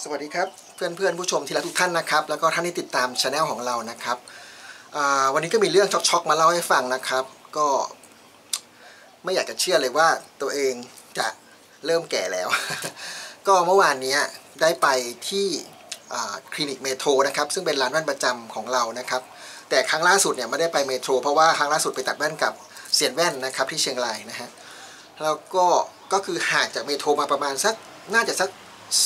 สวัสดีครับเพื่อนผู้ชมที่รักทุกท่านนะครับแล้วก็ท่านที่ติดตามช anel ของเรานะครับวันนี้ก็มีเรื่องช็อกๆมาเล่าให้ฟังนะครับก็ไม่อยากจะเชื่อเลยว่าตัวเองจะเริ่มแก่แล้ว ก็เมื่อวานนี้ได้ไปที่คลินิกเมโทรนะครับซึ่งเป็นร้านแว่นประจำของเรานะครับแต่ครั้งล่าสุดเนี่ยไม่ได้ไปเมโทรเพราะว่าครั้งล่าสุดไปตัดแว่นกับเซียนแว่นนะครับที่เชียงรายนะฮะแล้วก็คือห่างจากเมโทรมาประมาณสักน่าจะสัก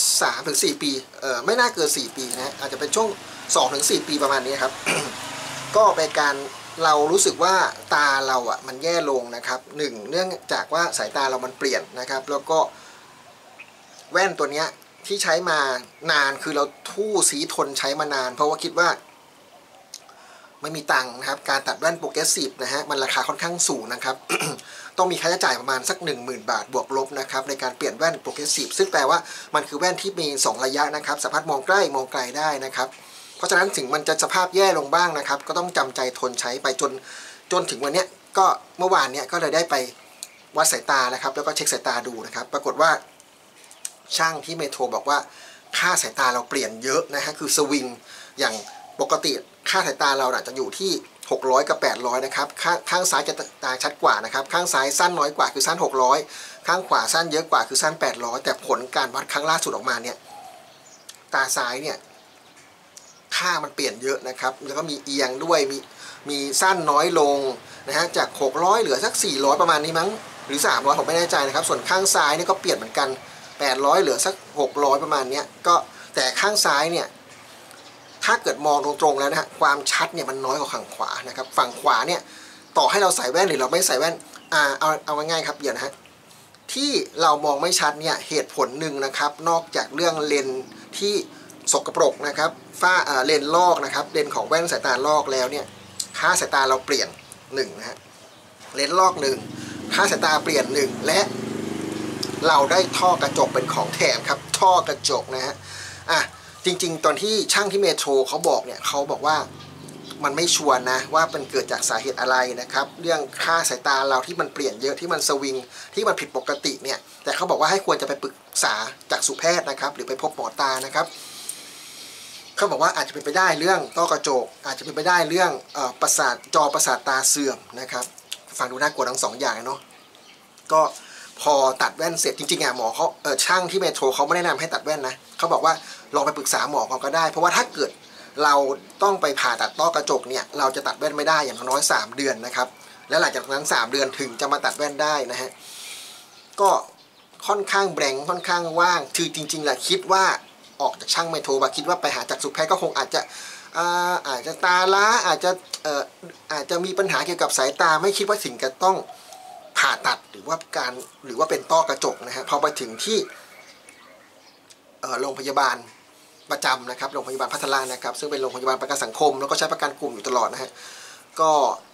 3-4 ปีไม่น่าเกิน4 ปีนะอาจจะเป็นช่วง2-4 ปีประมาณนี้ครับ ก็เป็นการเรารู้สึกว่าตาเราอ่ะมันแย่ลงนะครับเนื่องจากว่าสายตาเรามันเปลี่ยนนะครับแล้วก็แว่นตัวเนี้ยที่ใช้มานานคือเราทู่สีทนใช้มานานเพราะว่าคิดว่าไม่มีตังค์นะครับการตัดแว่นโปรเกรสซีฟนะฮะมันราคาค่อนข้างสูงนะครับ ต้องมีค่าใช้จ่ายประมาณสัก 10,000 บาทบวกลบนะครับในการเปลี่ยนแว่นโปรเกรสซีฟซึ่งแปลว่ามันคือแว่นที่มี2ระยะนะครับสามารถมองใกล้มองไกลได้นะครับเพราะฉะนั้นถึงมันจะสภาพแย่ลงบ้างนะครับก็ต้องจำใจทนใช้ไปจนถึงวันนี้ก็เมื่อวานเนี้ยก็เลยได้ไปวัดสายตานะครับแล้วก็เช็คสายตาดูนะครับปรากฏว่าช่างที่เมโทรบอกว่าค่าสายตาเราเปลี่ยนเยอะนะฮะคือสวิงอย่างปกติค่าสายตาเราจะอยู่ที่600กับ800นะครับข้างซ้ายจะตาชัดกว่านะครับข้างซ้ายสั้นน้อยกว่าคือสั้น600ข้างขวาสั้นเยอะกว่าคือสั้น800แต่ผลการวัดครั้งล่าสุดออกมาเนี่ยตาซ้ายเนี่ยค่ามันเปลี่ยนเยอะนะครับแล้วก็มีเอียงด้วยมีสั้นน้อยลงนะฮะจาก600เหลือสัก400ประมาณนี้มั้งหรือ300ผมไม่แน่ใจนะครับส่วนข้างซ้ายนี่ก็เปลี่ยนเหมือนกัน800เหลือสัก600ประมาณนี้ก็แต่ข้างซ้ายเนี่ยถ้าเกิดมองตรงๆแล้วนะฮะความชัดเนี่ยมันน้อยกว่าฝั่งขวานะครับฝั่งขวาเนี่ยต่อให้เราใส่แว่นหรือเราไม่ใส่แว่นเอาง่ายๆครับเดี๋ยวนะฮะที่เรามองไม่ชัดเนี่ยเหตุผลหนึ่งนะครับนอกจากเรื่องเลนที่สกปรกนะครับเลนลอกนะครับเลนของแว่นสายตาลอกแล้วเนี่ยค่าสายตาเราเปลี่ยน1นะฮะเลนลอก1ค่าสายตาเปลี่ยน1และเราได้ท่อกระจกเป็นของแถมครับท่อกระจกนะฮะจริงๆตอนที่ช่างที่เมโทรเขาบอกเนี่ยเขาบอกว่ามันไม่ชัวร์นะว่ามันเกิดจากสาเหตุอะไรนะครับเรื่องค่าสายตาเราที่มันเปลี่ยนเยอะที่มันสวิงที่มันผิดปกติเนี่ยแต่เขาบอกว่าให้ควรจะไปปรึกษาจักษุแพทย์นะครับหรือไปพบหมอตานะครับเขาบอกว่าอาจจะเป็นไปได้เรื่องต้อกระจกอาจจะเป็นไปได้เรื่องประสาทตาเสื่อมนะครับฟังดูน่ากลัวทั้ง2อย่างเนาะก็พอตัดแว่นเสร็จจริงๆหมอเขาช่างที่เมโทรเขาไม่แนะนำให้ตัดแว่นนะเขาบอกว่าลองไปปรึกษาหมอก็ได้เพราะว่าถ้าเกิดเราต้องไปผ่าตัดต้อกระจกเนี่ยเราจะตัดแว่นไม่ได้อย่างน้อย3 เดือนนะครับและหลังจากนั้น3 เดือนถึงจะมาตัดแว่นได้นะฮะก็ค่อนข้างแบงค่อนข้างว่างคือจริงๆแหละคิดว่าออกจากช่างเมโทรคิดว่าไปหาจักษุแพทย์ก็คงอาจจะตาล้าอาจจะมีปัญหาเกี่ยวกับสายตาไม่คิดว่าถึงจะต้องผ่าตัดหรือว่าเป็นต้อกระจกนะฮะพอไปถึงที่โรงพยาบาลประจำนะครับโรงพยาบาลพัทละนะครับซึ่งเป็นโรงพยาบาลประกันสังคมแล้วก็ใช้ประกันกลุ่มอยู่ตลอดนะฮะก็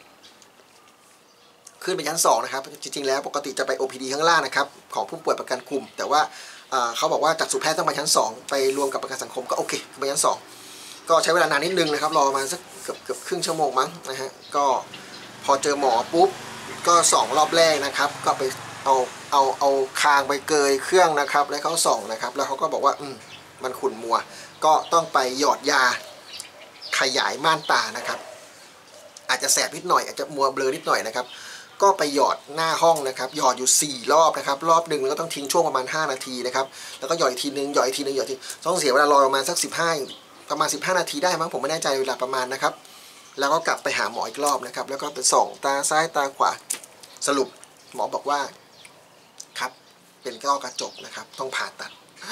ขึ้นไปชั้น2นะครับจริงๆแล้วปกติจะไป OPD ข้างล่างนะครับของผู้ป่วยประกันกลุ่มแต่ว่าเขาบอกว่าจักษุแพทย์ต้องไปชั้น2ไปรวมกับประกันสังคมก็โอเคไปชั้น2ก็ใช้เวลานานนิดนึงนะครับรอมาสักเกือบครึ่งชั่วโมงมั้งนะฮะก็พอเจอหมอปุ๊บก็2 รอบแรกนะครับก็ไปเอาคางไปเกยเครื่องนะครับแล้วเขาส่องนะครับแล้วเขาก็บอกว่ามันขุ่นมัวก็ต้องไปหยอดยาขยายม่านตานะครับอาจจะแสบนิดหน่อยอาจจะมัวเบลอนิดหน่อยนะครับก็ไปหยอดหน้าห้องนะครับหยอดอยู่4 รอบนะครับรอบหนึ่งแล้วก็ต้องทิ้งช่วงประมาณ5 นาทีนะครับแล้วก็หยอดอีกทีนึงหยอดอีกทีนึงหยอดทีต้องเสียเวลารอประมาณสัก15 นาทีได้มั้งผมไม่แน่ใจเวลาประมาณนะครับแล้วก็กลับไปหาหมออีกรอบนะครับแล้วก็ไปส่องตาซ้ายตาขวาสรุปหมอบอกว่าครับเป็นต้อกระจกนะครับต้องผ่าตัด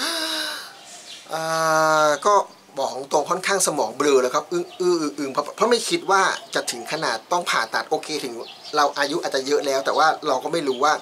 ก็บอกตรงค่อนข้างสมองเบลอเลยครับอึ้งเพราะไม่คิดว่าจะถึงขนาดต้องผ่าตัดโอเคถึงเราอายุอาจจะเยอะแล้วแต่ว่าเราก็ไม่รู้ว่า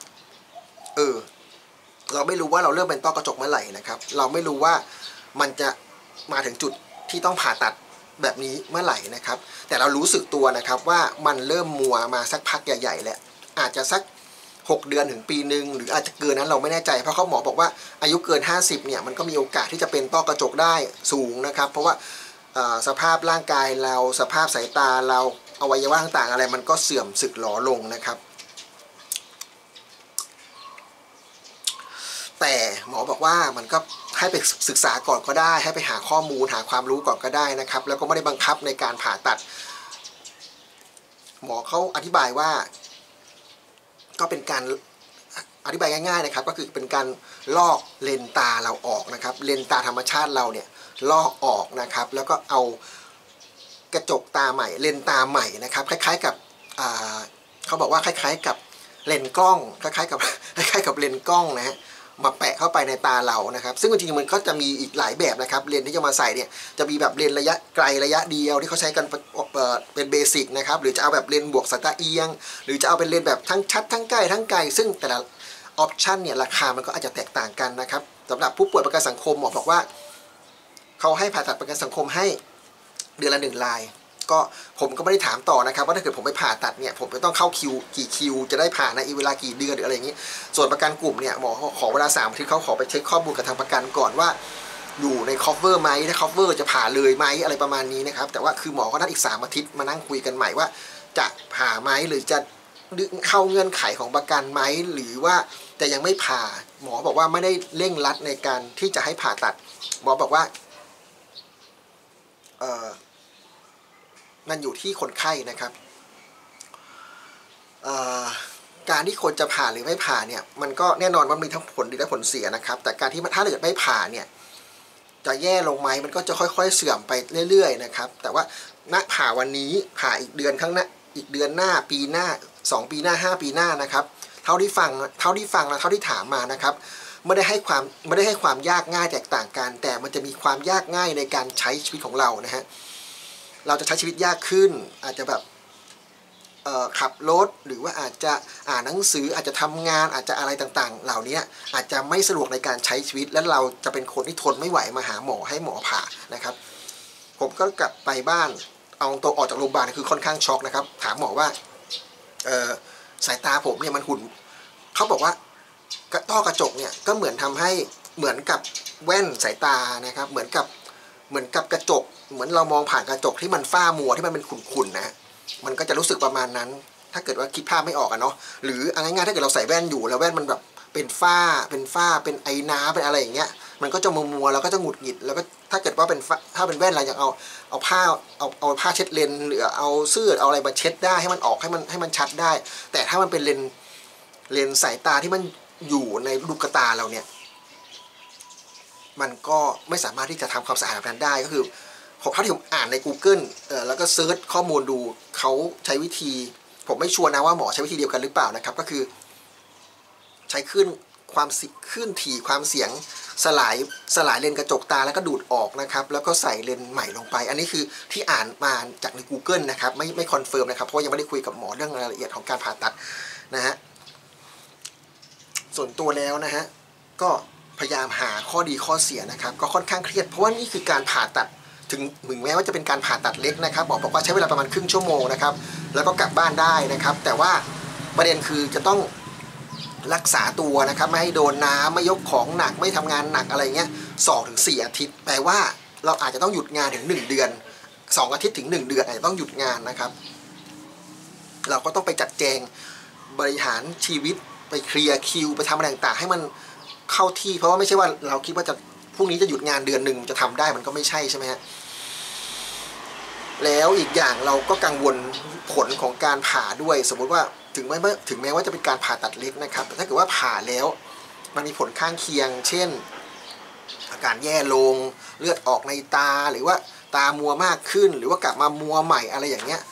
เราไม่รู้ว่าเราเริ่มเป็นต้อกระจกเมื่อไหร่นะครับเราไม่รู้ว่ามันจะมาถึงจุดที่ต้องผ่าตัดแบบนี้เมื่อไหร่นะครับแต่เรารู้สึกตัวนะครับว่ามันเริ่มมัวมาสักพักใหญ่ๆแล้วอาจจะสัก6 เดือนถึงปีหนึ่งหรืออาจจะเกินนั้นเราไม่แน่ใจเพราะเขาหมอบอกว่าอายุเกิน50เนี่ยมันก็มีโอกาสที่จะเป็นต้อกระจกได้สูงนะครับเพราะว่าสภาพร่างกายเราสภาพสายตาเราอวัยวะต่างๆอะไรมันก็เสื่อมสึกหรอลงนะครับแต่หมอบอกว่ามันก็ให้ไปศึกษาก่อนก็ได้ให้ไปหาข้อมูลหาความรู้ก่อนก็ได้นะครับแล้วก็ไม่ได้บังคับในการผ่าตัดหมอเขาอธิบายว่าก็เป็นการอธิบายง่ายๆนะครับก็คือเป็นการลอกเลนตาเราออกนะครับเลนตาธรรมชาติเราเนี่ยลอกออกนะครับแล้วก็เอากระจกตาใหม่เลนตาใหม่นะครับคล้ายๆกับเขาบอกว่าคล้ายๆกับเลนกล้องคล้ายๆกับเลนกล้องนะฮะมาแปะเข้าไปในตาเรานะครับซึ่งจริงๆมันก็จะมีอีกหลายแบบนะครับเลนที่จะมาใส่เนี่ยจะมีแบบเลนระยะไกลระยะเดียวที่เขาใช้กันเป็นเบสิกนะครับหรือจะเอาแบบเลนบวกสายตาเอียงหรือจะเอาเป็นเลนแบบทั้งชัดทั้งใกล้ทั้งไกลซึ่งแต่ละออปชันเนี่ยราคามันก็อาจจะแตกต่างกันนะครับสำหรับผู้ป่วยประกันสังคมหมอบอกว่าเขาให้ผ่าตัดประกันสังคมให้เดือนละ1 รายก็ผมก็ไม่ได้ถามต่อนะครับว่าถ้าเกิดผมไปผ่าตัดเนี่ยผมจะต้องเข้าคิวกี่คิวจะได้ผ่าในเวลากี่เดือนหรืออะไรอย่างนี้ส่วนประกันกลุ่มเนี่ยหมอขอเวลา3 อาทิตย์เขาขอไปเช็คข้อมูลกับทางประกันก่อนว่าอยู่ใน cover ไหมถ้า cover จะผ่าเลยไหมอะไรประมาณนี้นะครับแต่ว่าคือหมอก็นัดอีก3 อาทิตย์มานั่งคุยกันใหม่ว่าจะผ่าไหมหรือจะเข้าเงื่อนไขของประกันไหมหรือว่าแต่ยังไม่ผ่าหมอบอกว่าไม่ได้เร่งรัดในการที่จะให้ผ่าตัดหมอบอกว่านั่นอยู่ที่คนไข้นะครับการที่คนจะผ่าหรือไม่ผ่าเนี่ยมันก็แน่นอนว่ามีทั้งผลดีและผลเสียนะครับแต่การที่ถ้าเกิดไม่ผ่าเนี่ยจะแย่ลงไหมมันก็จะค่อยๆเสื่อมไปเรื่อยๆนะครับแต่ว่าณผ่าวันนี้ผ่าอีกเดือนข้างหน้าอีกเดือนหน้าปีหน้า2 ปีหน้า5 ปีหน้านะครับเท่าที่ฟังและเท่าที่ถามมานะครับไม่ได้ให้ความยากง่ายแตกต่างกันแต่มันจะมีความยากง่ายในการใช้ชีวิตของเรานะฮะเราจะใช้ชีวิตยากขึ้นอาจจะแบบขับรถหรือว่าอาจจะอ่านหนังสืออาจจะทำงานอาจจะอะไรต่างๆเหล่านี้อาจจะไม่สะดวกในการใช้ชีวิตและเราจะเป็นคนที่ทนไม่ไหวมาหาหมอให้หมอผ่านะครับผมก็กลับไปบ้านเอาตัวออกจากโรงพยาบาลคือค่อนข้างช็อกนะครับถามหมอว่าสายตาผมเนี่ยมันหุ่นเขาบอกว่าต้อกระจกเนี่ยก็เหมือนทำให้เหมือนกับแว่นสายตานะครับเหมือนกับกระจกเหมือนเรามองผ่านกระจกที่มันฝ้ามัวที่มันเป็นขุ่นๆนะมันก็จะรู้สึกประมาณนั้นถ้าเกิดว่าคิดภาพไม่ออกอะเนาะหรือง่ายๆถ้าเกิดเราใส่แว่นอยู่แล้วแว่นมันแบบเป็นฝ้าเป็นไอ้น้ำเป็นอะไรอย่างเงี้ยมันก็จะมัวๆแล้วก็จะหงุดหงิดแล้วก็ถ้าเกิดว่าถ้าเป็นแว่นเราอยากเอาผ้าเช็ดเลนหรือเอาเสื้อเอาอะไรมาเช็ดได้ให้มันออกให้มันชัดได้แต่ถ้ามันเป็นเลนสายตาที่มันอยู่ในลูกตาเราเนี่ยมันก็ไม่สามารถที่จะทำความสะอาดแบบนั้นได้ก็คือเท่าที่ผมอ่านใน Google แล้วก็เซิร์ชข้อมูลดูเขาใช้วิธีผมไม่ชัวร์นะว่าหมอใช้วิธีเดียวกันหรือเปล่านะครับก็คือใช้คลื่นถี่ความเสียงสลายเลนกระจกตาแล้วก็ดูดออกนะครับแล้วก็ใส่เลนใหม่ลงไปอันนี้คือที่อ่านมาจากใน Google นะครับไม่คอนเฟิร์มนะครับเพราะยังไม่ได้คุยกับหมอเรื่องรายละเอียดของการผ่าตัดนะฮะส่วนตัวแล้วนะฮะก็พยายามหาข้อดีข้อเสียนะครับก็ค่อนข้างเครียดเพราะว่านี่คือการผ่าตัดถึงแม้ว่าจะเป็นการผ่าตัดเล็กนะครับหมอบอกว่าใช้เวลาประมาณครึ่งชั่วโมงนะครับแล้วก็กลับบ้านได้นะครับแต่ว่าประเด็นคือจะต้องรักษาตัวนะครับไม่ให้โดนน้ำไม่ยกของหนักไม่ทำงานหนักอะไรเงี้ย2-4 อาทิตย์แปลว่าเราอาจจะต้องหยุดงานถึง1 เดือน2 อาทิตย์ถึง1 เดือนอาจจะต้องหยุดงานนะครับเราก็ต้องไปจัดแจงบริหารชีวิตไปเคลียร์คิวไปทำอะไรต่างๆให้มันเข้าที่เพราะว่าไม่ใช่ว่าเราคิดว่าจะพรุ่งนี้จะหยุดงานเดือนหนึ่งจะทำได้มันก็ไม่ใช่ใช่ไหมฮะแล้วอีกอย่างเราก็กังวลผลของการผ่าด้วยสมมุติว่าถึงแม้ว่าจะเป็นการผ่าตัดเล็กนะครับแต่ถ้าเกิดว่าผ่าแล้วมันมีผลข้างเคียงเช่นอาการแย่ลงเลือดออกในตาหรือว่าตามัวมากขึ้นหรือว่ากลับมามัวใหม่อะไรอย่างเงี้ย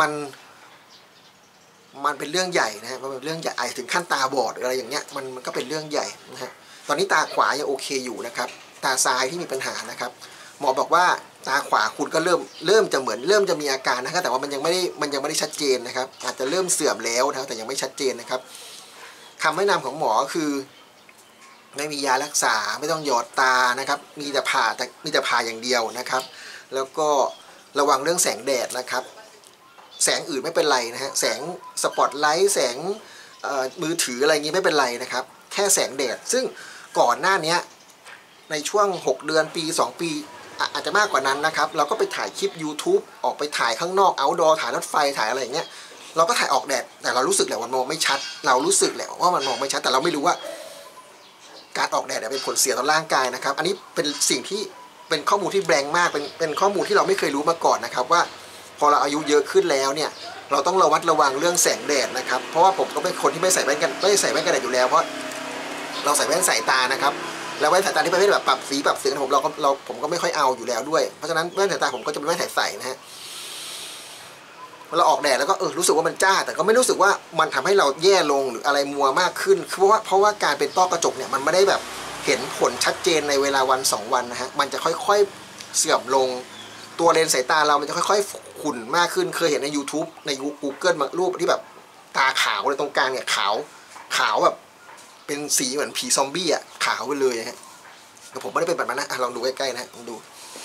มันเป็นเรื่องใหญ่นะฮะมันเป็นเรื่องใหญ่ถึงขั้นตาบอดหรืออะไรอย่างเงี้ยมันก็เป็นเรื่องใหญ่นะฮะตอนนี้ตาขวายังโอเคอยู่นะครับตาซ้ายที่มีปัญหานะครับหมอบอกว่าตาขวาคุณก็เริ่มจะมีอาการนะครับแต่ว่ามันยังไม่ได้ชัดเจนนะครับอาจจะเริ่มเสื่อมแล้วนะแต่ยังไม่ชัดเจนนะครับคำแนะนำของหมอคือไม่มียารักษาไม่ต้องหยอดตานะครับมีแต่ผ่าอย่างเดียวนะครับแล้วก็ระวังเรื่องแสงแดดนะครับแสงอื่นไม่เป็นไรนะฮะแสงสปอตไลท์แสงมือถืออะไรอย่างนี้ไม่เป็นไรนะครับแค่แสงแดดซึ่งก่อนหน้านี้ในช่วง6 เดือนปี2 ปีอาจจะมากกว่านั้นนะครับเราก็ไปถ่ายคลิป YouTube ออกไปถ่ายข้างนอกoutdoorถ่ายรถไฟถ่ายอะไรอย่างเงี้ยเราก็ถ่ายออกแดดแต่เรารู้สึกแหละว่ามันมองไม่ชัดเรารู้สึกแหละว่ามันมองไม่ชัดแต่เราไม่รู้ว่าการออกแดดเป็นผลเสียต่อร่างกายนะครับอันนี้เป็นสิ่งที่เป็นข้อมูลที่แรงมากเป็นข้อมูลที่เราไม่เคยรู้มาก่อนนะครับว่าพอเราอายุเยอะขึ้นแล้วเนี่ยเราต้องระวังเรื่องแสงแดดนะครับเพราะว่าผมก็เป็นคนที่ไม่ใส่แว่นกันแดดอยู่แล้วเพราะเราใส่แว่นสายตานะครับแล้วแว่นสายตาที่ประเภทแบบปรับสีปรับเสียงผมก็ไม่ค่อยเอาอยู่แล้วด้วยเพราะฉะนั้นแว่นสายตาผมก็จะเป็นแว่นใสๆนะฮะเราออกแดดแล้วก็รู้สึกว่ามันจ้าแต่ก็ไม่รู้สึกว่ามันทำให้เราแย่ลงหรืออะไรมัวมากขึ้นเพราะว่าการเป็นต้อกระจกเนี่ยมันไม่ได้แบบเห็นผลชัดเจนในเวลาวัน2วันนะฮะมันจะค่อยๆเสื่อมลงตัวเลนส์สายตาเรามันจะค่อยๆขุ่นมากขึ้นเคยเห็นใน YouTube ใน Google มารูปที่แบบตาขาวเลยตรงกลางเนี่ยขาวแบบเป็นสีเหมือนผีซอมบี้อ่ะขาวไปเลยฮะแต่ผมไม่ได้เป็นแบบนั้นนะลองดูใกล้ๆนะลองดู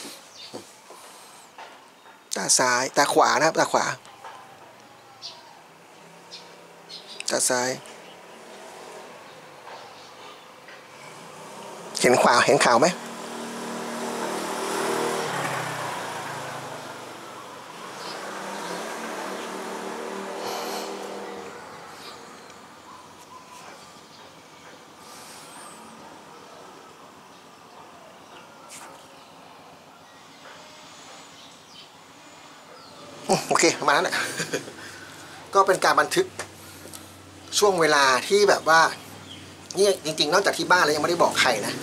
ตาซ้ายตาขวานะครับตาขวาตาซ้ายเห็นขาวไหมโอเคประมาณนั้นแหละ ก็เป็นการบันทึกช่วงเวลาที่แบบว่านี่จริงๆนอกจากที่บ้านแล้วยังไม่ได้บอกใครนะ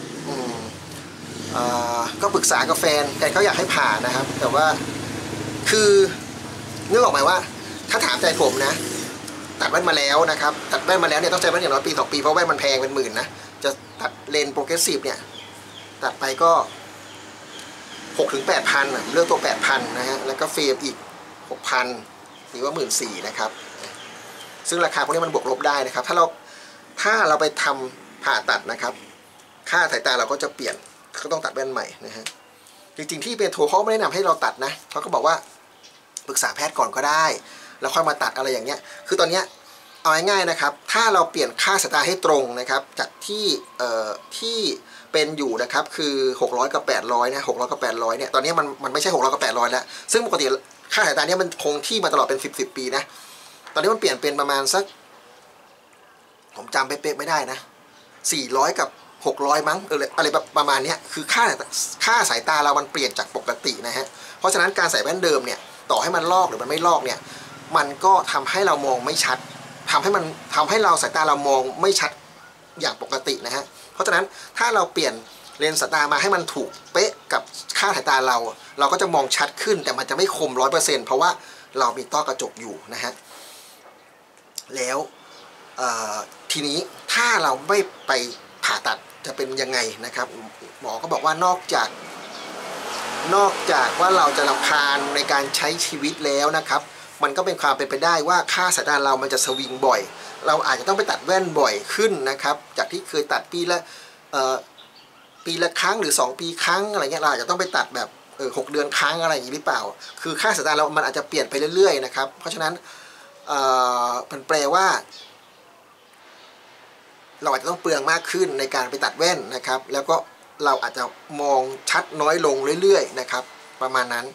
ก็ปรึกษากับแฟนเขาอยากให้ผ่านะครับแต่ว่าคือนึกออกไหมว่าถ้าถามใจผมนะตัดแว่นมาแล้วนะครับตัดแว่นมาแล้วเนี่ยต้องใช้แว่นอย่างน้อยปี2 ปีเพราะแว่นมันแพงเป็นหมื่นนะจะตัดเลนส์โปรเกรสซีฟเนี่ยตัดไปก็6 ถึง 8,000เลือกตัว 8,000นะฮะแล้วก็เฟรมอีก6,000หรือว่า14,000นะครับซึ่งราคาพวกนี้มันบวกลบได้นะครับถ้าเราไปทำผ่าตัดนะครับค่าสายตาเราก็จะเปลี่ยนก็ต้องตัดแว่นใหม่นะฮะจริงๆที่เป็นโทรเขาไม่แนะนำให้เราตัดนะเขาก็บอกว่าปรึกษาแพทย์ก่อนก็ได้แล้วค่อยมาตัดอะไรอย่างเงี้ยคือตอนเนี้ยเอาง่ายๆนะครับถ้าเราเปลี่ยนค่าสายตาให้ตรงนะครับจากที่เป็นอยู่นะครับคือ600 กับ 800นะ600 กับ 800เนี่ยตอนนี้มันไม่ใช่600 กับ 800แล้วซึ่งปกติค่าสายตาเนี่ยมันคงที่มาตลอดเป็น10 ปีนะตอนนี้มันเปลี่ยนเป็นประมาณสักผมจำเป๊ะๆไม่ได้นะ400 กับ 600มั้งอะไรประมาณนี้คือค่าสายตาเรามันเปลี่ยนจากปกตินะฮะเพราะฉะนั้นการใส่แว่นเดิมเนี่ยต่อให้มันลอกหรือมันไม่ลอกเนี่ยมันก็ทำให้เรามองไม่ชัดทำให้เราสายตาเรามองไม่ชัดอย่างปกตินะฮะเพราะฉะนั้นถ้าเราเปลี่ยนเลนส์สายตามาให้มันถูกเป๊ะกับค่าสายตาเราก็จะมองชัดขึ้นแต่มันจะไม่คม 100% เพราะว่าเรามีต้อกระจกอยู่นะฮะแล้วทีนี้ถ้าเราไม่ไปผ่าตัดจะเป็นยังไงนะครับหมอก็บอกว่านอกจากว่าเราจะรำคาญในการใช้ชีวิตแล้วนะครับมันก็เป็นความเป็นไปได้ว่าค่าสายตาเรามันจะสวิงบ่อยเราอาจจะต้องไปตัดแว่นบ่อยขึ้นนะครับจากที่เคยตัดปีละครั้งหรือ2 ปีครั้งอะไรเงี้ยเราอาจจะต้องไปตัดแบบ6 เดือนครั้งอะไรอย่างนี้หรือเปล่าคือค่าสายตาเรามันอาจจะเปลี่ยนไปเรื่อยๆนะครับเพราะฉะนั้นมันแปลว่าเราอาจจะต้องเปลืองมากขึ้นในการไปตัดแว่นนะครับแล้วก็เราอาจจะมองชัดน้อยลงเรื่อยๆนะครับประมาณนั้น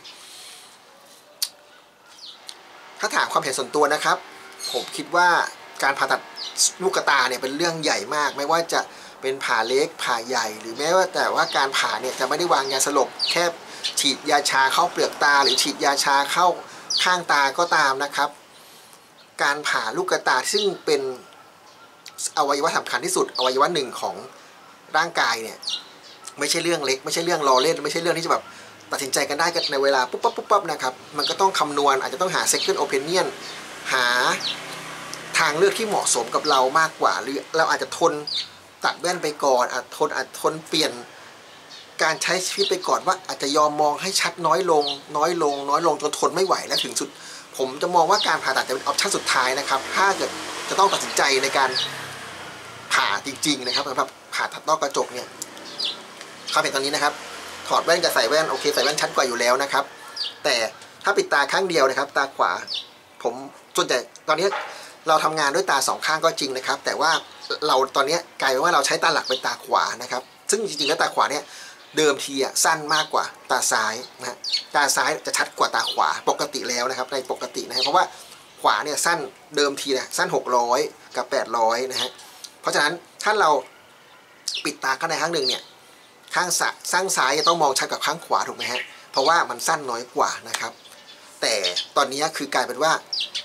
ถ้าถามความเห็นส่วนตัวนะครับผมคิดว่าการผ่าตัดลูกตาเนี่ยเป็นเรื่องใหญ่มากไม่ว่าจะเป็นผ่าเล็กผ่าใหญ่หรือแม้ว่าแต่ว่าการผ่าเนี่ยจะไม่ได้วางยาสลบแค่ฉีดยาชาเข้าเปลือกตาหรือฉีดยาชาเข้าข้างตาก็ตามนะครับการผ่าลูกตาซึ่งเป็นอวัยวะสำคัญที่สุดอวัยวะหนึ่งของร่างกายเนี่ยไม่ใช่เรื่องเล็กไม่ใช่เรื่องล้อเล่นไม่ใช่เรื่องที่จะแบบตัดสินใจกันได้กันในเวลาปุ๊บปั๊บนะครับมันก็ต้องคำนวณอาจจะต้องหา second opinion หาทางเลือกที่เหมาะสมกับเรามากกว่าหรือเราอาจจะทนตัดแว่นไปก่อนอาจทนเปลี่ยนการใช้ชีวิตไปก่อนว่าอาจจะยอมมองให้ชัดน้อยลงจนทนไม่ไหวและถึงสุดผมจะมองว่าการผ่าตัดจะเป็นออปชั่นสุดท้ายนะครับถ้าเกิดจะต้องตัดสินใจในการผ่าจริงๆนะครับสำหรับผ่าตัดต้อกระจกเนี่ยความเห็นตอนนี้นะครับถอดแว่นกับใส่แว่นโอเคใส่แว่นชัดกว่าอยู่แล้วนะครับแต่ถ้าปิดตาข้างเดียวนะครับตาขวาผมส่วนใหญ่ตอนนี้เราทำงานด้วยตา2 ข้างก็จริงนะครับแต่ว่าเราตอนนี้กลายเป็นว่าเราใช้ตาหลักเป็นตาขวานะครับซึ่งจริงๆแล้วตาขวาเนี่ยเดิมทีสั้นมากกว่าตาซ้ายนะตาซ้ายจะชัดกว่าตาขวาปกติแล้วนะครับในปกตินะเพราะว่าขวาเนี่ยสั้นเดิมทีนะสั้น600 กับ 800นะฮะเพราะฉะนั้นถ้าเราปิดตาข้างในข้างหนึ่งเนี่ยข้างซ้ายจะต้องมองชัดกับข้างขวาถูกไหมฮะเพราะว่ามันสั้นน้อยกว่านะครับแต่ตอนนี้คือกลายเป็นว่า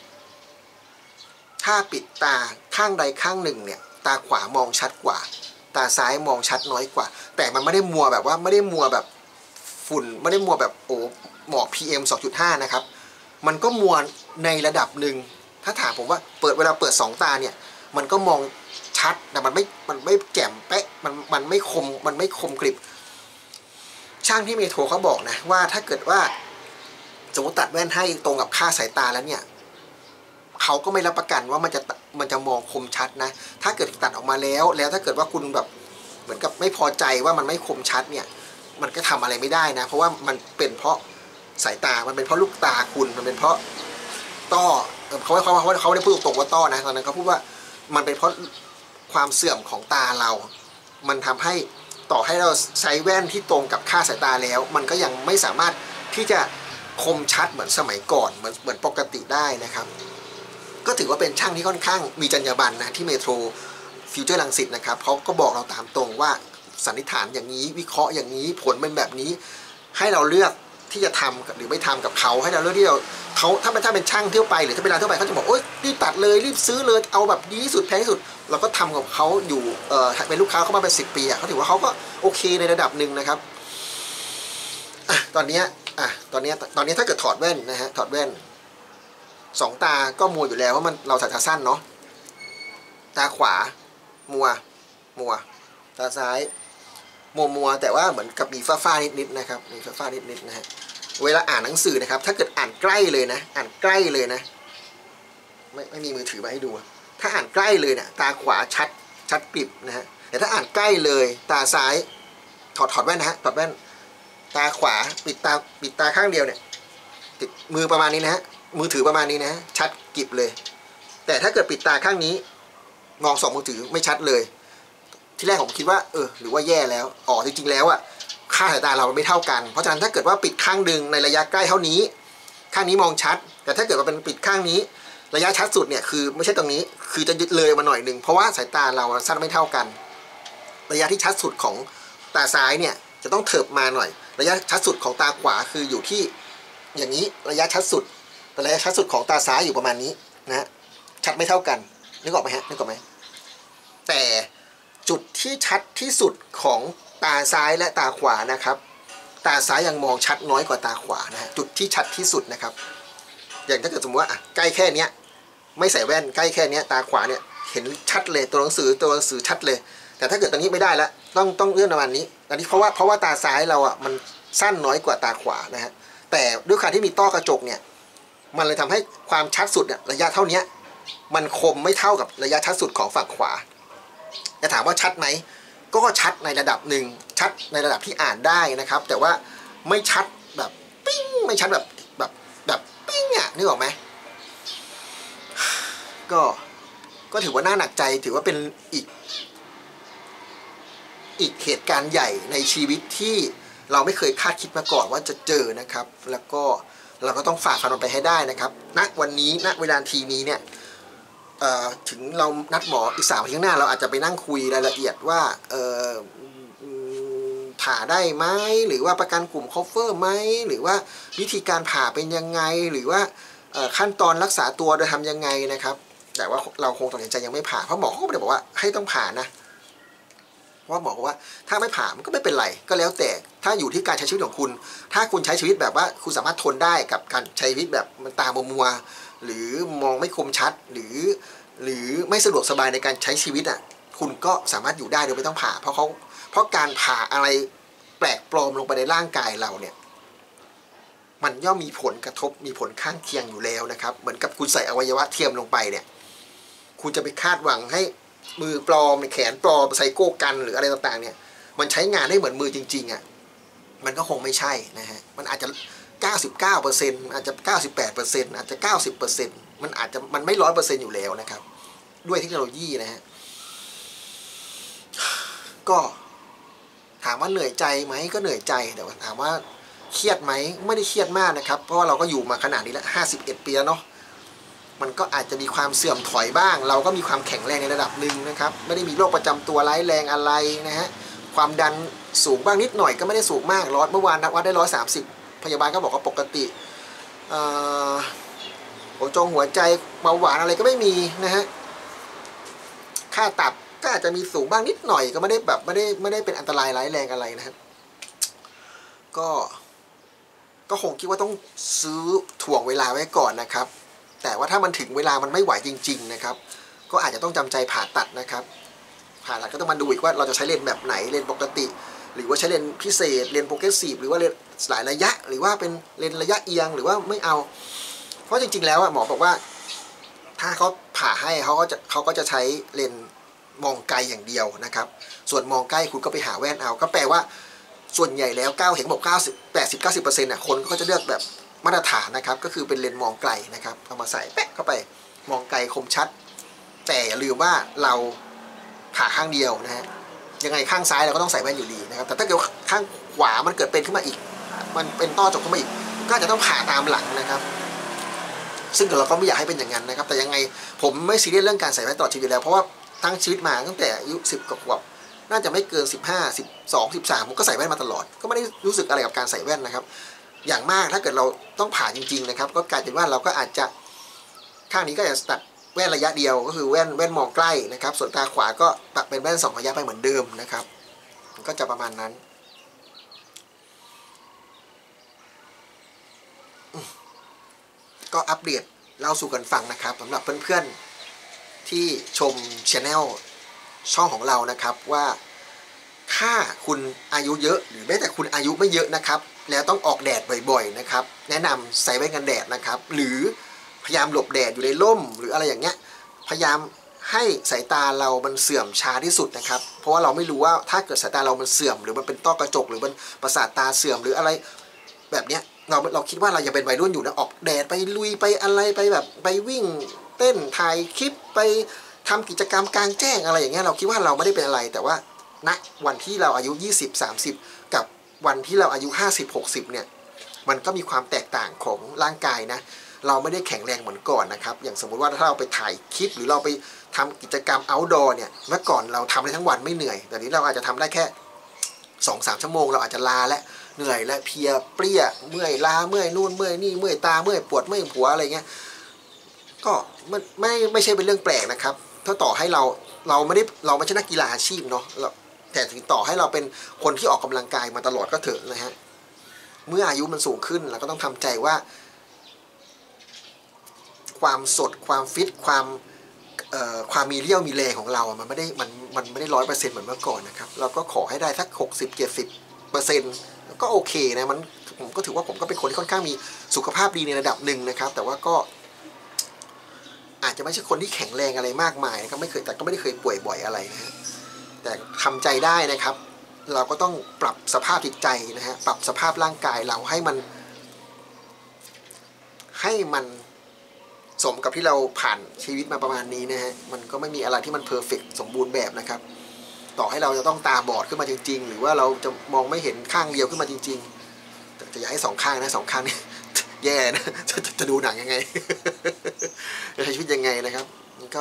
ถ้าปิดตาข้างใดข้างหนึ่งเนี่ยตาขวามองชัดกว่าตาซ้ายมองชัดน้อยกว่าแต่มันไม่ได้มัวแบบว่าไม่ได้มัวแบบฝุ่นไม่ได้มัวแบบโอ้หมอก PM 2.5 นะครับมันก็มัวในระดับหนึ่งถ้าถามผมว่าเวลาเปิด2ตาเนี่ยมันก็มองชัดแต่มันไม่แจ่มเป๊ะมันไม่คมกริบช่างที่เมโทรเขาบอกนะว่าถ้าเกิดว่าสมมติตัดแว่นให้ตรงกับค่าสายตาแล้วเนี่ยเขาก็ไม่รับประกันว่ามันจะมองคมชัดนะถ้าเกิดตัดออกมาแล้วถ้าเกิดว่าคุณแบบเหมือนกับไม่พอใจว่ามันไม่คมชัดเนี่ยมันก็ทำอะไรไม่ได้นะเพราะว่ามันเป็นเพราะสายตามันเป็นเพราะลูกตาคุณมันเป็นเพราะต้อเขาได้พูดตรงๆว่าต้อนะตอนนั้นเขาพูดว่ามันเป็นเพราะความเสื่อมของตาเรามันทำให้ต่อให้เราใช้แว่นที่ตรงกับค่าสายตาแล้วมันก็ยังไม่สามารถที่จะคมชัดเหมือนสมัยก่อนเหมือนปกติได้นะครับก็ถือว่าเป็นช่างที่ค่อนข้างมีจรรยาบรรณนะที่เมโทรฟิวเจอร์รังสิตนะครับเขาก็บอกเราตามตรงว่าสันนิษฐานอย่างนี้วิเคราะห์อย่างนี้ผลเป็นแบบนี้ให้เราเลือกที่จะทำหรือไม่ทำกับเขาให้เราเลือกที่เขาถ้าเป็นช่างเที่ยวไปหรือถ้าเป็นร้านเที่ยวไปเขาจะบอกโอ๊ยรีบตัดเลยรีบซื้อเลยเอาแบบดีที่สุดแพงที่สุดเราก็ทำกับเขาอยู่เป็นลูกค้าเขามาเป็น10 ปีเขาถือว่าเขาก็โอเคในระดับหนึ่งนะครับตอนนี้ถ้าเกิดถอดแว่นนะฮะถอดแว่น2 ตาก็มัวอยู่แล้วเพราะเราสายตาสั้นเนาะตาขวามัวตาซ้ายมัวแต่ว่าเหมือนกับมีฝ้านิดนะครับมีฝ้านิดนะฮะเวลาอ่านหนังสือนะครับถ้าเกิดอ่านใกล้เลยนะไม่มีมือถือมาให้ดูถ้าอ่านใกล้เลยเนี่ยตาขวาชัดกริบนะฮะแต่ถ้าอ่านใกล้เลยตาซ้ายถอดแว่นนะฮะถอดแว่นตาขวาปิดตาข้างเดียวเนี่ยติดมือประมาณนี้นะฮะมือถือประมาณนี้นะชัดกริบเลยแต่ถ้าเกิดปิดตาข้างนี้มอง2 มือถือไม่ชัดเลยที่แรกผมคิดว่าหรือว่าแย่แล้วจริงๆแล้วค่าสายตาเราไม่เท่ากันเพราะฉะนั้นถ้าเกิดว่าปิดข้างดึงในระยะใกล้เท่านี้ข้างนี้มองชัดแต่ถ้าเกิดว่าเป็นปิดข้างนี้ระยะชัดสุดเนี่ยคือไม่ใช่ตรงนี้คือจะเลยมาหน่อยหนึ่งเพราะว่าสายตาเราสั้นไม่เท่ากันระยะที่ชัดสุดของตาซ้ายเนี่ยจะต้องเถิบมาหน่อยระยะชัดสุดของตาขวาคืออยู่ที่อย่างนี้ระยะชัดสุดแต่ระยะชัดสุดของตาซ้ายอยู่ประมาณนี้นะชัดไม่เท่ากันนึกออกไหมฮะนึกออกไหมแต่จุดที่ชัดที่สุดของตาซ้ายและตาขวานะครับตาซ้ายยังมองชัดน้อยกว่าตาขวานะฮะจุดที่ชัดที่สุดนะครับอย่างถ้าเกิดสมมติว่าใกล้แค่เนี้ยไม่ใส่แว่นใกล้แค่เนี้ยตาขวาเนี่ยเห็นชัดเลยตัวหนังสือชัดเลยแต่ถ้าเกิดตรงนี้ไม่ได้แล้วต้องเลื่อนประมาณนี้อันนี้เพราะว่าตาซ้ายเรามันสั้นน้อยกว่าตาขวานะฮะแต่ด้วยการที่มีต้อกระจกเนี่ยมันเลยทำให้ความชัดสุดเนี่ยระยะเท่านี้มันคมไม่เท่ากับระยะชัดสุดของฝั่งขวาจะถามว่าชัดไหมก็ชัดในระดับหนึ่งชัดในระดับที่อ่านได้นะครับแต่ว่าไม่ชัดแบบปิ้งไม่ชัดแบบปิ้งนึกออกไหมก็ถือว่าน่าหนักใจถือว่าเป็นอีกเหตุการณ์ใหญ่ในชีวิตที่เราไม่เคยคาดคิดมาก่อนว่าจะเจอนะครับแล้วก็เราก็ต้องฝ่าฟันมันไปให้ได้นะครับณวันนี้ณเวลาทีนี้เนี่ยถึงเรานัดหมออีก3 วันข้างหน้าเราอาจจะไปนั่งคุยรายละเอียดว่าผ่าได้ไหมหรือว่าประกันกลุ่ม cover ไหมหรือว่าวิธีการผ่าเป็นยังไงหรือว่าขั้นตอนรักษาตัวโดยทำยังไงนะครับแต่ว่าเราคงตัดสินใจยังไม่ผ่าเพราะหมอเขาไม่ได้บอกว่าให้ต้องผ่านะว่าหมอบอกว่าถ้าไม่ผ่ามันก็ไม่เป็นไรก็แล้วแต่ถ้าอยู่ที่การใช้ชีวิตของคุณถ้าคุณใช้ชีวิตแบบว่าคุณสามารถทนได้กับการใช้ชีวิตแบบมันตามัวหรือมองไม่คมชัดหรือไม่สะดวกสบายในการใช้ชีวิตคุณก็สามารถอยู่ได้โดยไม่ต้องผ่าเพราะการผ่าอะไรแปลกปลอมลงไปในร่างกายเราเนี่ยมันย่อมมีผลกระทบมีผลข้างเคียงอยู่แล้วนะครับเหมือนกับคุณใส่อวัยวะเทียมลงไปเนี่ยคุณจะไปคาดหวังให้มือปลอมแขนปลอมไซโก้กันหรืออะไรต่างๆเนี่ยมันใช้งานได้เหมือนมือจริงๆมันก็คงไม่ใช่นะฮะมันอาจจะ99%อาจจะ98%อาจจะ90%มันไม่100%อยู่แล้วนะครับด้วยเทคโนโลยีนะฮะก็ถามว่าเหนื่อยใจไหมก็เหนื่อยใจแต่ว่าถามว่าเครียดไหมไม่ได้เครียดมากนะครับเพราะว่าเราก็อยู่มาขนาดนี้แล้ว51 ปีแล้วเนาะมันก็อาจจะมีความเสื่อมถอยบ้างเราก็มีความแข็งแรงในระดับหนึ่งนะครับไม่ได้มีโรคประจำตัวร้ายแรงอะไรนะฮะความดันสูงบ้างนิดหน่อยก็ไม่ได้สูงมากเมื่อวานวัดได้130พยาบาลก็บอกว่าปกติหัวใจเบาหวานอะไรก็ไม่มีนะฮะค่าตับก็อาจจะมีสูงบ้างนิดหน่อยก็ไม่ได้เป็นอันตรายร้ายแรงอะไรนะครับก็คงคิดว่าต้องซื้อถ่วงเวลาไว้ก่อนนะครับแต่ว่าถ้ามันถึงเวลามันไม่ไหวจริงๆนะครับก็อาจจะต้องจำใจผ่าตัดนะครับผ่าตัดก็ต้องมาดูอีกว่าเราจะใช้เลนแบบไหนเลนปกติหรือว่าใช้เลนพิเศษเลนโปรเกรสซีฟหรือว่าเลนหลายระยะหรือว่าเป็นเลนระยะเอียงหรือว่าไม่เอาเพราะจริงๆแล้วหมอบอกว่าถ้าเขาผ่าให้เขาก็จะใช้เลนมองไกลอย่างเดียวนะครับส่วนมองใกล้คุณก็ไปหาแว่นเอาก็แปลว่าส่วนใหญ่แล้วเห็นบอก80-90%น่ะคนก็จะเลือกแบบมาตรฐานนะครับก็คือเป็นเลนส์มองไกลนะครับเอามาใส่แปะเข้าไปมองไกลคมชัดแต่อย่าลืมว่าเราผ่าข้างเดียวนะฮะยังไงข้างซ้ายเราก็ต้องใส่แว่นอยู่ดีนะครับแต่ถ้าเกิดข้างขวามันเกิดเป็นขึ้นมาอีกมันเป็นต้อจกขึ้นมาอีกก็จะต้องผ่าตามหลังนะครับซึ่งเราก็ไม่อยากให้เป็นอย่างนั้นนะครับแต่ยังไงผมไม่ซีเรียสเรื่องการใส่แว่นตลอดชีวิตแล้วเพราะว่าทั้งชีวิตมาตั้งแต่อายุ10 กว่าน่าจะไม่เกิน15 12 13ผมก็ใส่แว่นมาตลอดก็ไม่ได้รู้สึกอะไรกับการใส่แว่นนะครับอย่างมากถ้าเกิดเราต้องผ่าจริงๆนะครับก็กลายเป็นว่าเราก็อาจจะข้างนี้ก็จะตัดแว่นระยะเดียวก็คือแว่นมองใกล้นะครับส่วนตาขวาก็ตัดเป็นแว่น2 ระยะไปเหมือนเดิมนะครับก็จะประมาณนั้นก็อัปเดตเล่าสู่กันฟังนะครับสำหรับเพื่อนๆที่ชมchannelช่องของเรานะครับว่าถ้าคุณอายุเยอะหรือแม้แต่คุณอายุไม่เยอะนะครับแล้วต้องออกแดดบ่อยๆนะครับแนะนำใส่แว่นกันแดดนะครับหรือพยายามหลบแดดอยู่ในร่มหรืออะไรอย่างเงี้ยพยายามให้สายตาเรามันเสื่อมช้าที่สุดนะครับเพราะว่าเราไม่รู้ว่าถ้าเกิดสายตาเรามันเสื่อมหรือมันเป็นต้อกระจกหรือมันประสาทตาเสื่อมหรืออะไรแบบเนี้ยเราคิดว่าเรายังเป็นวัยรุ่นอยู่นะออกแดดไปลุยไปอะไรไปแบบไปวิ่งเต้นถ่ายคลิปไปทำกิจกรรมกลางแจ้งอะไรอย่างเงี้ยเราคิดว่าเราไม่ได้เป็นอะไรแต่ว่าณวันที่เราอายุ20-30กับวันที่เราอายุ50-60เนี่ยมันก็มีความแตกต่างของร่างกายนะเราไม่ได้แข็งแรงเหมือนก่อนนะครับอย่างสมมุติว่าถ้าเราไปถ่ายคลิปหรือเราไปทำกิจกรรม outdoor เนี่ยเมื่อก่อนเราทำได้ทั้งวันไม่เหนื่อยแต่นี้เราอาจจะทำได้แค่ 2-3 ชั่วโมงเราอาจจะลาและเหนื่อยและเพลียเปรี้ยเมื่อยล้าเมื่อยนู่นเมื่อยนี่เมื่อยตาเมื่อยปวดเมื่อยหัวอะไรเงี้ยก็ไม่ใช่เป็นเรื่องแปลกนะครับถ้าต่อให้เราไม่ใช่นักกีฬาอาชีพเนาะแต่ถึงต่อให้เราเป็นคนที่ออกกำลังกายมาตลอดก็เถอะนะฮะเมื่ออายุมันสูงขึ้นเราก็ต้องทำใจว่าความสดความฟิตความมีเรี่ยวมีแรงของเรามันไม่ได้100%เหมือนเมื่อก่อนนะครับเราก็ขอให้ได้สัก60-70%ก็โอเคนะผมก็ถือว่าผมก็เป็นคนที่ค่อนข้างมีสุขภาพดีในระดับหนึ่งนะครับแต่ว่าก็อาจจะไม่ใช่คนที่แข็งแรงอะไรมากมายนะครับแต่ก็ไม่ได้เคยป่วยบ่อยอะไรนะฮะแต่ทำใจได้นะครับเราก็ต้องปรับสภาพจิตใจนะฮะปรับสภาพร่างกายเราให้มันสมกับที่เราผ่านชีวิตมาประมาณนี้นะฮะมันก็ไม่มีอะไรที่มันเพอร์เฟกต์สมบูรณ์แบบนะครับต่อให้เราจะต้องตาบอดขึ้นมาจริงๆหรือว่าเราจะมองไม่เห็นข้างเดียวขึ้นมาจริงๆแต่อย่าให้2 ข้างนะ2 ข้างนี่ แย่นะจะดูหนังยังไง จะใช้ชีวิตยังไงนะครับก็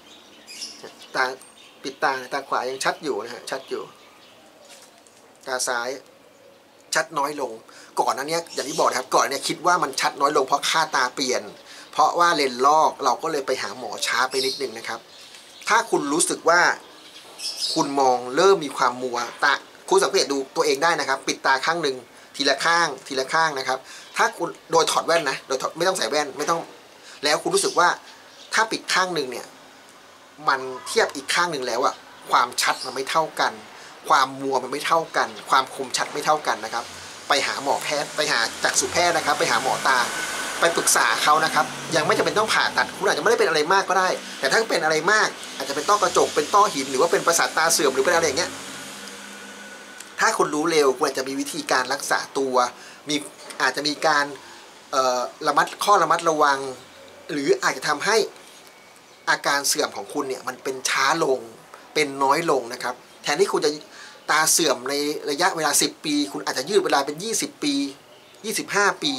ปิดตาขวายังชัดอยู่นะฮะชัดอยู่ตาซ้ายชัดน้อยลงก่อนนั้นเนี้ยอย่างที่บอกครับก่อนเนี้ยคิดว่ามันชัดน้อยลงเพราะค่าตาเปลี่ยนเพราะว่าเลนส์ลอกเราก็เลยไปหาหมอช้าไปนิดนึงนะครับถ้าคุณรู้สึกว่าคุณมองเริ่มมีความมัวคุณสังเกตดูตัวเองได้นะครับปิดตาข้างหนึ่งทีละข้างนะครับถ้าคุณโดยถอดแว่นนะโดยไม่ต้องใส่แว่นไม่ต้องแล้วคุณรู้สึกว่าถ้าปิดข้างหนึ่งเนี่ยมันเทียบอีกข้างหนึ่งแล้วอะความชัดมันไม่เท่ากันความมัวมันไม่เท่ากันความคมชัดไม่เท่ากันนะครับไปหาหมอแพทย์ไปหาจักษุแพทย์นะครับไปหาหมอตาไปปรึกษาเขานะครับยังไม่จำเป็นต้องผ่าตัดคุณอาจจะไม่ได้เป็นอะไรมากก็ได้แต่ถ้าเป็นอะไรมากอาจจะเป็นต้อกระจกเป็นต้อหินหรือว่าเป็นประสาทตาเสื่อมหรือเป็นอะไรอย่างเงี้ยถ้าคุณรู้เร็วคุณอาจจะมีวิธีการรักษาตัวอาจจะมีการระมัดระวังหรืออาจจะทำให้อาการเสื่อมของคุณเนี่ยมันเป็นช้าลงเป็นน้อยลงนะครับแทนที่คุณจะตาเสื่อมในระยะเวลา10 ปีคุณอาจจะยืดเวลาเป็น20 ปี25 ปี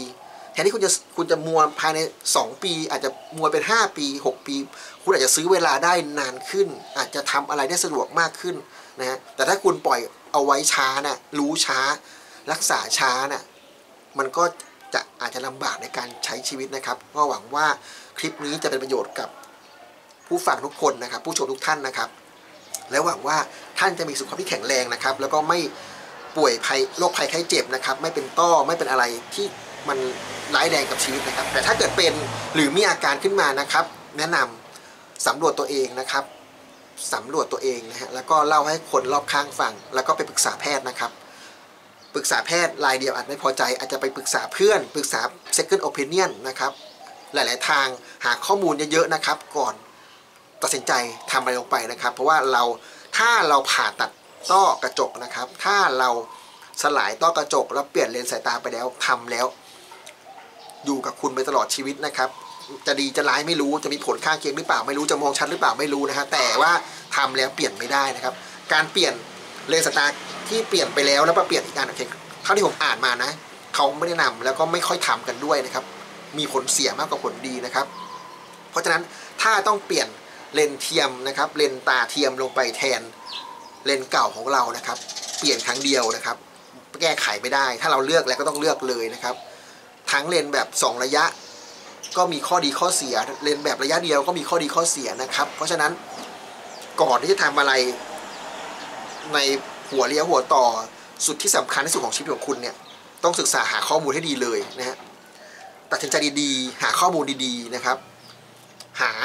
แทนที่คุณจะมัวภายใน2 ปีอาจจะมัวเป็น5 ปี6 ปีคุณอาจจะซื้อเวลาได้นานขึ้นอาจจะทำอะไรได้สะดวกมากขึ้นนะฮะแต่ถ้าคุณปล่อยเอาไว้ช้านะรู้ช้ารักษาช้านะมันก็จะอาจจะลำบากในการใช้ชีวิตนะครับก็หวังว่าคลิปนี้จะเป็นประโยชน์กับผู้ฟังทุกคนนะครับผู้ชมทุกท่านนะครับและหวังว่าท่านจะมีสุขภาพที่แข็งแรงนะครับแล้วก็ไม่ป่วยภัยโรคภัยไข้เจ็บนะครับไม่เป็นต้อไม่เป็นอะไรที่มันร้ายแรงกับชีวิตนะครับแต่ถ้าเกิดเป็นหรือมีอาการขึ้นมานะครับแนะนำสำรวจตัวเองนะครับสำรวจตัวเองนะฮะแล้วก็เล่าให้คนรอบข้างฟังแล้วก็ไปปรึกษาแพทย์นะครับปรึกษาแพทย์รายเดียวอาจไม่พอใจอาจจะไปปรึกษาเพื่อนปรึกษา second opinion นะครับหลายๆทางหาข้อมูลเยอะๆนะครับก่อนตัดสินใจทำอะไรลงไปนะครับเพราะว่าถ้าเราผ่าตัดต้อกระจกนะครับถ้าเราสลายต้อกระจกแล้วเปลี่ยนเลนส์สายตาไปแล้วทำแล้วอยู่กับคุณไปตลอดชีวิตนะครับจะดีจะร้ายไม่รู้จะมีผลข้างเคียงหรือเปล่าไม่รู้จะมองชัดหรือเปล่าไม่รู้นะฮะแต่ว่าทำแล้วเปลี่ยนไม่ได้นะครับการเปลี่ยนเลนส์สายตาที่เปลี่ยนไปแล้วมาเปลี่ยนอีกอันเท่าที่ผมอ่านมานะเขาไม่ได้นำแล้วก็ไม่ค่อยทำกันด้วยนะครับมีผลเสียมากกว่าผลดีนะครับเพราะฉะนั้นถ้าต้องเปลี่ยนเลนส์เทียมนะครับเลนส์ตาเทียมลงไปแทนเลนส์เก่าของเรานะครับเปลี่ยนครั้งเดียวนะครับแก้ไขไม่ได้ถ้าเราเลือกแล้วก็ต้องเลือกเลยนะครับทั้งเลนส์แบบ2 ระยะก็มีข้อดีข้อเสียเลนส์แบบระยะเดียวก็มีข้อดีข้อเสียนะครับเพราะฉะนั้นก่อนที่จะทำอะไรในหัวเลี้ยวหัวต่อสุดที่สำคัญที่สุดของชีวิตของคุณเนี่ยต้องศึกษาหาข้อมูลให้ดีเลยนะฮะตัดสินใจดีๆหาข้อมูลดีๆนะครับหา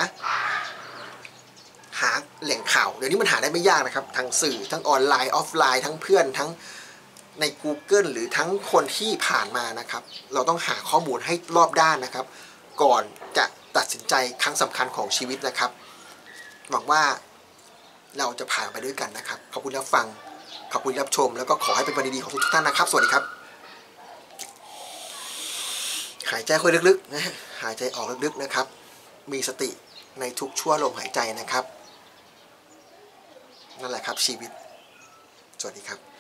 แหล่งข่าวเดี๋ยวนี้มันหาได้ไม่ยากนะครับทั้งสื่อทั้งออนไลน์ออฟไลน์ทั้งเพื่อนทั้งใน Google หรือทั้งคนที่ผ่านมานะครับเราต้องหาข้อมูลให้รอบด้านนะครับก่อนจะตัดสินใจครั้งสำคัญของชีวิตนะครับหวังว่าเราจะผ่านไปด้วยกันนะครับขอบคุณรับฟังขอบคุณรับชมแล้วก็ขอให้เป็นวันดีๆของทุกท่านนะครับสวัสดีครับหายใจค่อยลึกๆนะหายใจออกลึกๆนะครับมีสติในทุกชั่วลมหายใจนะครับนั่นแหละครับชีวิตสวัสดีครับ